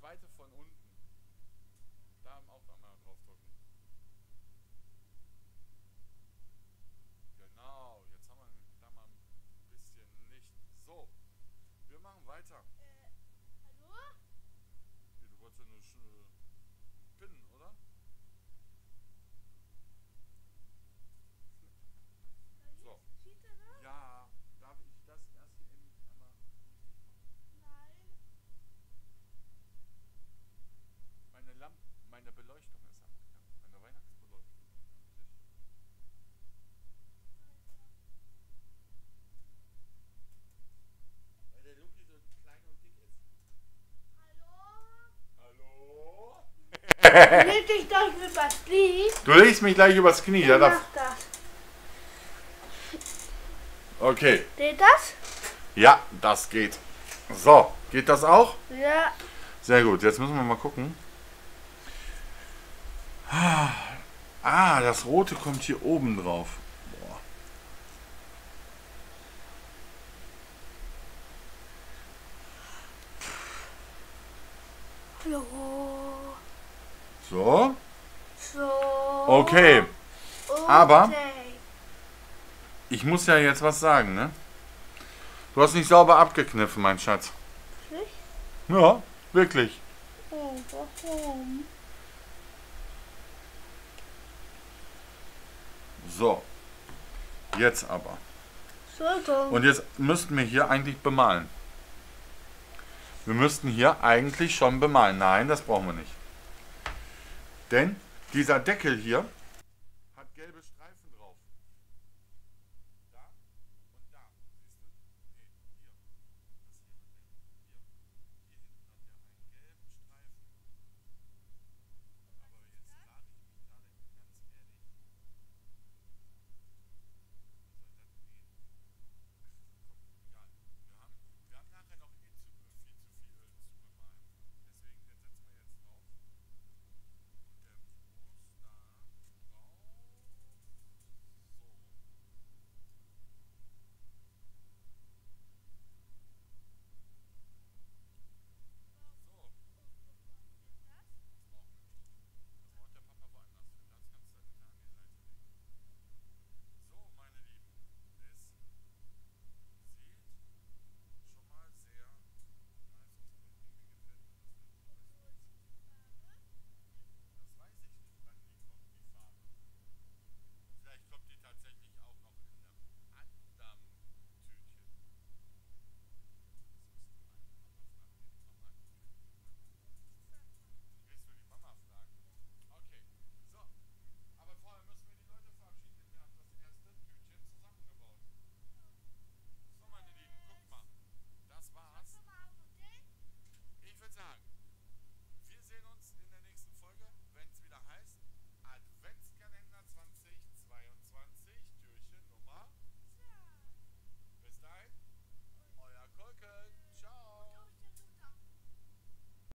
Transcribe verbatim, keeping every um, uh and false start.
zweite von unten. Da auch einmal drauf drücken. Genau, jetzt haben wir da mal ein bisschen Licht. So, wir machen weiter. Äh, hallo? Du wolltest ja nur äh, pinnen, oder? So. Sieht er das? Ja, darf ich das erst hier eben einmal richtig machen? Nein. Meine Lampe, meine Beleuchtung ist abgegangen. Meine Weihnachtsbeleuchtung. Weil der Luki so klein und dick ist. Hallo? Hallo? Leg dich doch übers Glied. Du legst mich gleich übers Knie, ja? Mach Darf. das. Okay. Geht das? Ja, das geht. So, geht das auch? Ja. Sehr gut, jetzt müssen wir mal gucken. Ah, das Rote kommt hier oben drauf. Boah. Hallo. So, So. okay. Okay. Aber ich muss ja jetzt was sagen, ne? Du hast nicht sauber abgekniffen, mein Schatz. Wirklich? Ja, wirklich. Oh, warum? So, jetzt aber. So, so. Und jetzt müssten wir hier eigentlich bemalen. Wir müssten hier eigentlich schon bemalen. Nein, das brauchen wir nicht. Denn dieser Deckel hier hat gelbe